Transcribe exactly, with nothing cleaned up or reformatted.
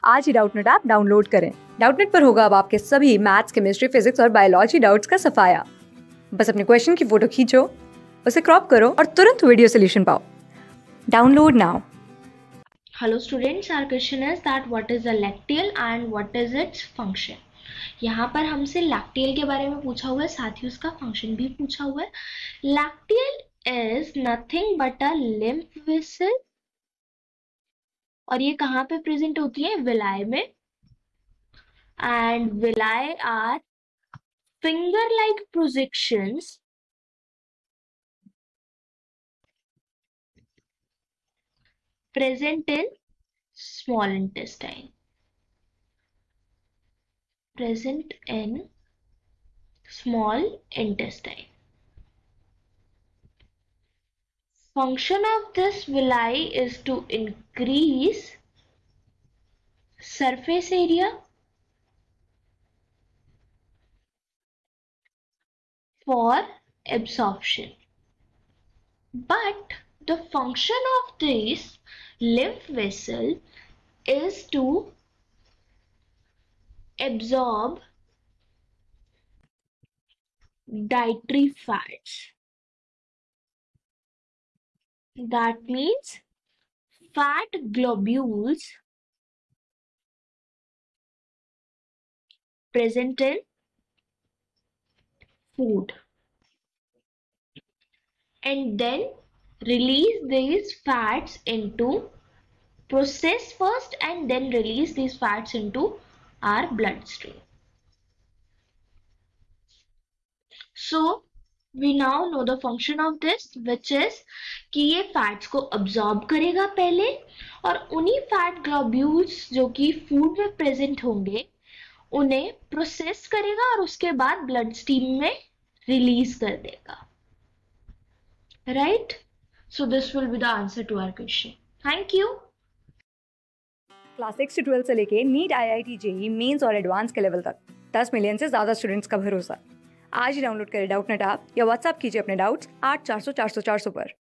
आज ही Doubtnut app download करें। डाउटनेट पर होगा अब आपके सभी मैथ्स, केमिस्ट्री, फिजिक्स और बायोलॉजी डाउट्स का सफाया। बस अपने क्वेश्चन की फोटो खींचो, उसे क्रॉप करो और तुरंत वीडियो सोल्यूशन पाओ। Download now. Hello students, our question is that what is a lacteal and what is its function? यहाँ पर हमसे लैक्टियल के बारे में पूछा हुआ है, साथ ही उसका फंक्शन भी पूछा हुआ है। Lacteal is nothing but a lymph vessel, और ये कहाँ पे प्रेजेंट होती है? विलाय में। And villi are finger like projections present in small intestine. Present in small intestine. Function of this villi is to increase surface area for absorption. But the function of this lymph vessel is to absorb dietary fats. That means fat globules present in food, and then release these fats into process first and then release these fats into our bloodstream. So we now know the function of this, which is कि ये fats को absorb करेगा पहले, और उन्हीं fat globules जो कि food में प्रेजेंट होंगे उन्हें प्रोसेस करेगा और उसके बाद ब्लड स्ट्रीम में रिलीज कर देगा। Right? So this will be the answer to our question. Thank you. Class six से ट्वेल्थ से लेके NEET, I I T, JEE Mains और एडवांस के लेवल तक दस मिलियन से ज्यादा स्टूडेंट्स का भरोसा। आज ही डाउनलोड करें डाउटनेट ऐप या व्हाट्सएप कीजिए अपने डाउट्स आठ चार सौ चार सौ चार सौ पर।